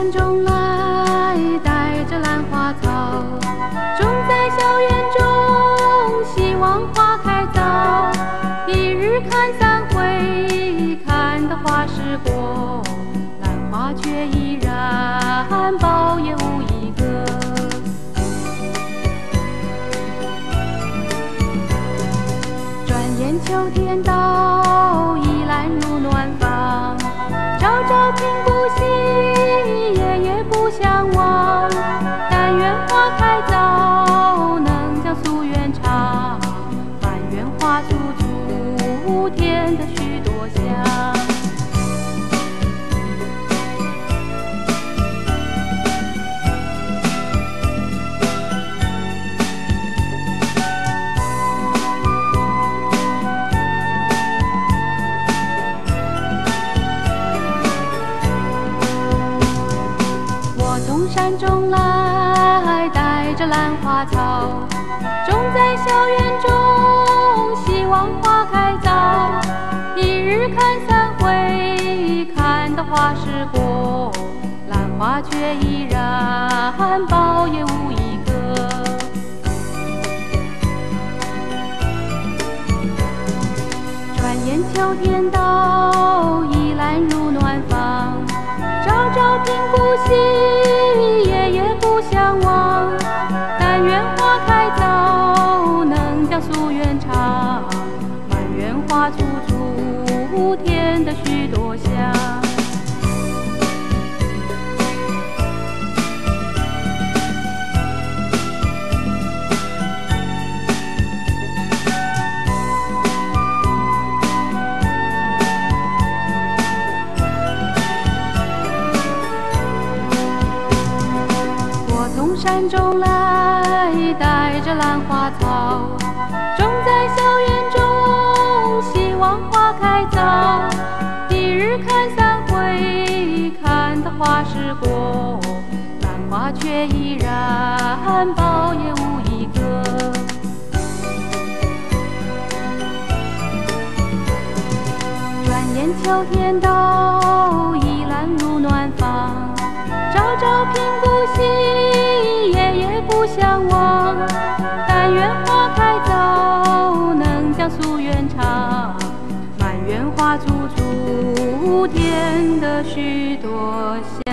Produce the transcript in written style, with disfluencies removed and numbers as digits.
山中来，带着兰花草，种在校园中，希望花开早。一日看三回，看得花时过，兰花却依然苞也无一个。转眼秋天到，已兰入暖房，朝朝频顾惜，夜夜不相忘。但愿花开早，能将夙愿偿。但愿花处处添得许多香。从山中来，带着兰花草，种在校园中，希望花开早。一日看三回，看得花时过，兰花却依然苞也无一个。转眼秋天到，已兰入暖房，朝朝频顾惜，夜夜不相忘。但愿花开早，能将夙愿偿。但愿花处处添得许多香。从山中来，带着兰花草，种在校园中，希望花开早。一日看三回，看得花时过，兰花却依然苞也无一个。转眼秋天到，已兰入暖房，朝朝频顾惜，夜夜不相忘。但愿花开早，能将夙愿偿。但愿花处处添得许多香。